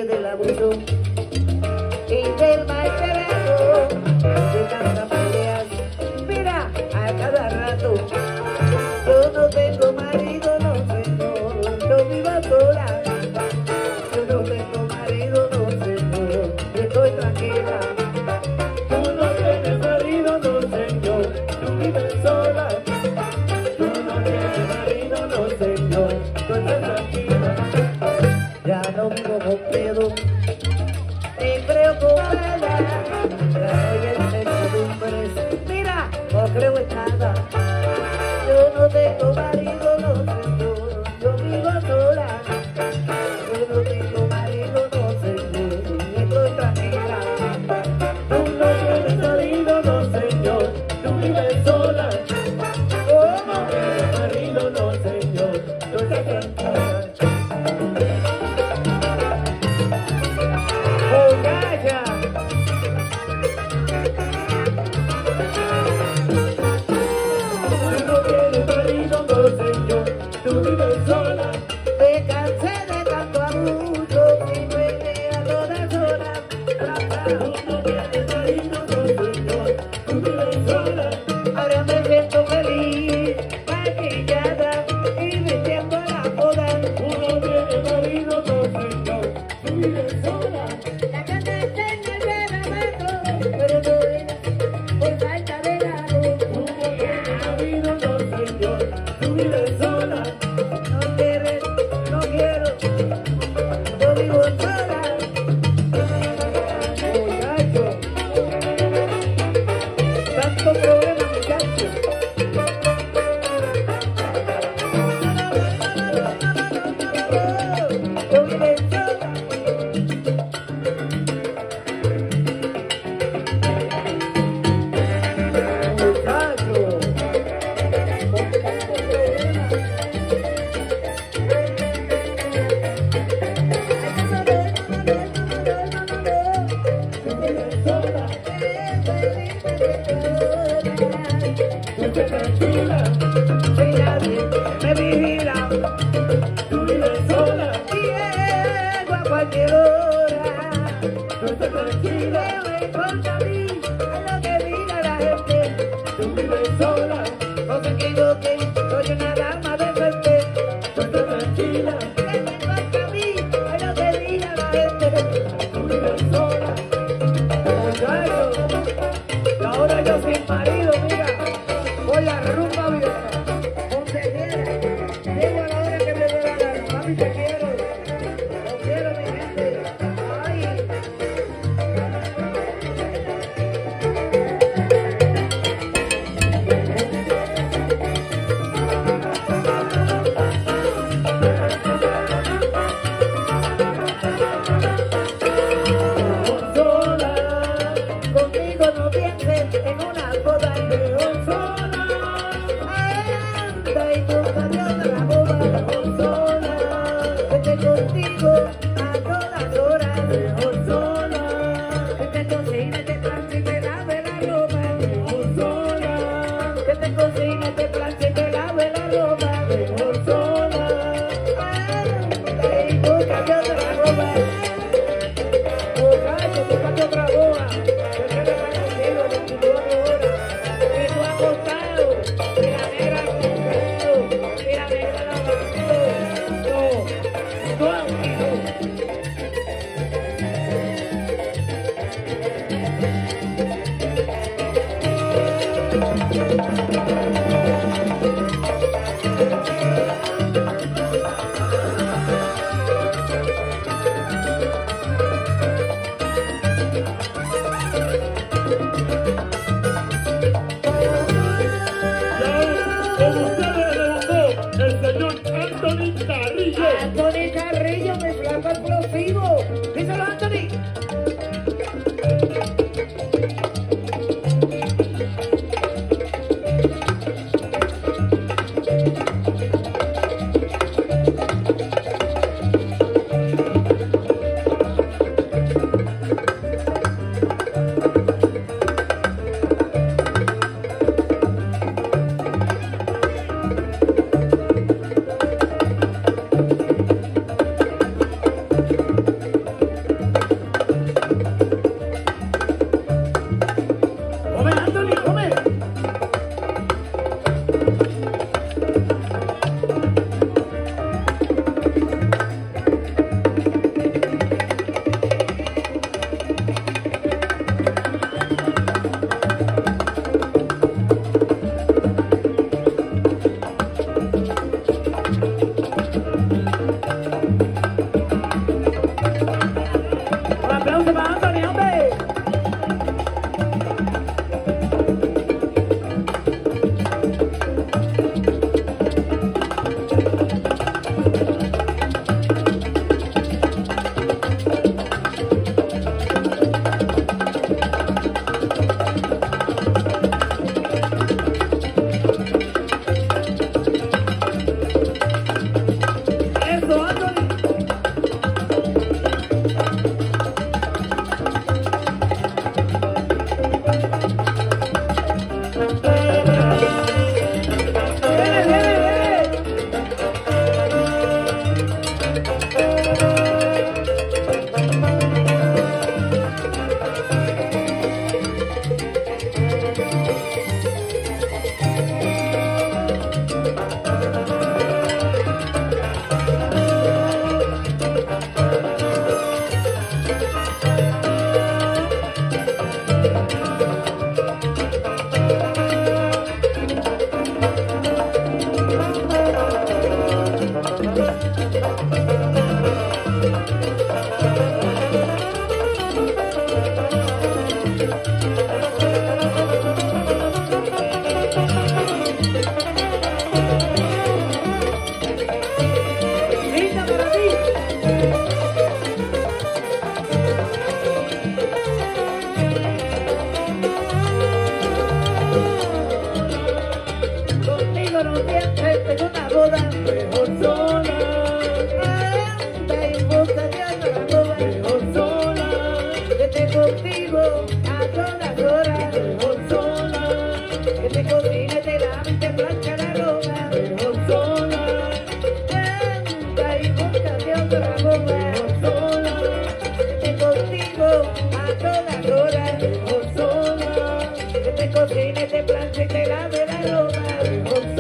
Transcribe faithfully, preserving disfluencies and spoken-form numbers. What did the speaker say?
libre del abuso y del maltrato, de tantas peleas, mira, a cada rato. Yo no tengo marido, no señor, yo vivo sola. Yo no tengo marido, no señor, yo estoy tranquila. Tú no tienes marido, no señor, tú vives sola. Tú no tienes marido, no señor, tú estás tranquila. Ya no vivo con miedo, ni preocupada. Ya estoy en certidumbres, mira, no creo en nada. Yo no tengo marido, no señor, yo vivo sola. Yo no tengo marido, no señor, estoy tranquila. Tú no tienes marido, no señor, tú vives sola. ¿Cómo? No tienes marido, no señor, tú estás tranquila. ¡Muchacha! Tú no tienes marido, no señor, tú vives sola. Me cansé de tanto abuso y duele a todas horas. Tú no tienes marido, no señor, tú vives sola. Ahora me siento feliz, maquillada y vistiendo la moda. Tú no tienes marido, no señor, tú vives sola. La casa está en el garabato, pero no es por falta de la luz. Tú no tienes marido, no señor, tú vives sola. No quieres, no quiero, yo vivo sola. Muchacho, tanto problema, muchacho. Yo vivo sola. Muchacho, con tanto problema. Tú vives sola, tú estás tranquila. Si nadie me vigila, Tú vives sola, llego a cualquier hora. tú estás tranquila. No me importa a mí a lo que diga la gente. Tú vives sola, No se equivoquen, soy una dama de suerte. tú estás tranquila. No me importa a mí a lo que diga la gente. Tú vives sola, Muchacho, y ahora yo sin marido, mira, por la rumba vieja, donde quiera, llego a la hora que me dé la gana, mami te quiero, lo quiero mi gente, ay. sola, Conmigo no pienses en una boda, sola, anda y busca de otra boda, sola, vete contigo a todas horas, sola, que te cocine, te planche y te lave la ropa. sola, Que te cocine, te planche, te lave la ropa. sola. Anda y búscate otra ropa. Muchacho, búscate otra boda. Yo quiero estar contigo veinticuatro horas. Y tú acostado, y la negra acostado, y la negra lavando. No, no, no. cocine, te planche y te lave la ropa.